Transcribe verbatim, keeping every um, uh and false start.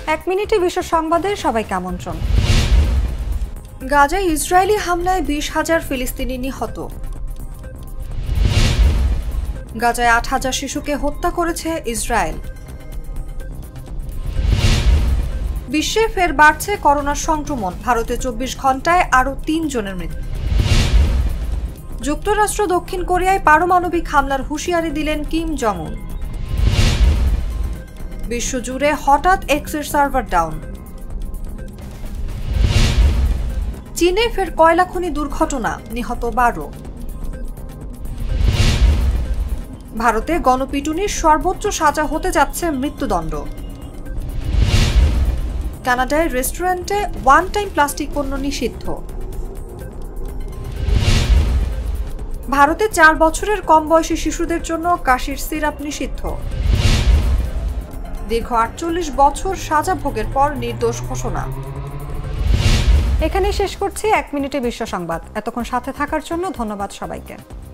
এক মিনিটে বিশ্ব সংবাদে সবাইকে আমন্ত্রণ। গাজায় ইসরায়েলি হামলায় বিশ হাজার ফিলিস্তিনি নিহত। গাজায় আট হাজার শিশুকে হত্যা করেছে ইসরায়েল। বিশ্বে ফের বাড়ছে করোনার সংক্রমণ, ভারতে চব্বিশ ঘন্টায় আরও তিন জনের মৃত্যু। যুক্তরাষ্ট্র দক্ষিণ কোরিয়ায় পারমাণবিক হামলার হুঁশিয়ারি দিলেন কিম জং উন। বিশ্বজুড়ে হঠাৎ এক্সের সার্ভার ডাউন। চীনে ফের কয়লা খনি দুর্ঘটনা, নিহত বারো। ভারতে গণপিটুনির সর্বোচ্চ সাজা হতে যাচ্ছে মৃত্যুদণ্ড। কানাডায় রেস্টুরেন্টে ওয়ান টাইম প্লাস্টিক পণ্য নিষিদ্ধ। ভারতে চার বছরের কম বয়সী শিশুদের জন্য কাশির সিরাপ নিষিদ্ধ। দীর্ঘ আটচল্লিশ বছর সাজা ভোগের পর নির্দোষ ঘোষণা। এখানেই শেষ করছি এক মিনিটে বিশ্ব সংবাদ। এতক্ষণ সাথে থাকার জন্য ধন্যবাদ সবাইকে।